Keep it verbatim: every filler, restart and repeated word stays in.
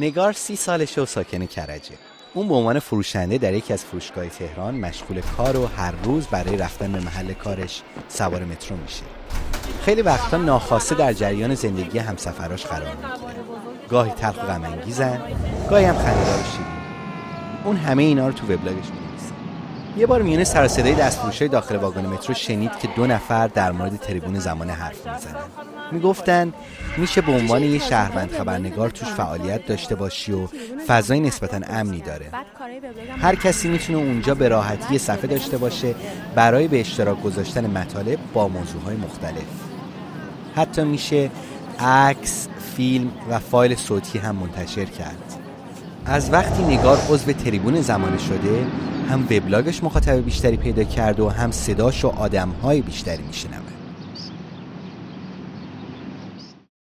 نگار سی سالشه و ساکن کرجه. اون به عنوان فروشنده در یکی از فروشگاه تهران مشغول کار و هر روز برای رفتن به محل کارش سوار مترو میشه. خیلی وقتا ناخواسته در جریان زندگی همسفراش قرار میگیره. گاهی تلخ و غم انگیزن، گاهی هم خنده‌دار و شیرین. اون همه اینا رو تو وبلاگش می‌نویسه. یه بار میونه سر و صدای دستفروشای داخل واگن مترو شنید که دو نفر در مورد تریبون زمانه حرف میزنن. میگفتن میشه به عنوان یه شهروند خبرنگار توش فعالیت داشته باشی و فضای نسبتاً امنی داره. هر کسی میتونه اونجا به راحتی صفحه داشته باشه برای به اشتراک گذاشتن مطالب با موضوعهای مختلف. حتی میشه عکس، فیلم و فایل صوتی هم منتشر کرد. از وقتی نگار عضو تریبون زمانه شده، هم وبلاگش مخاطب بیشتری پیدا کرد و هم صداش و آدم‌های بیشتری میشنوه.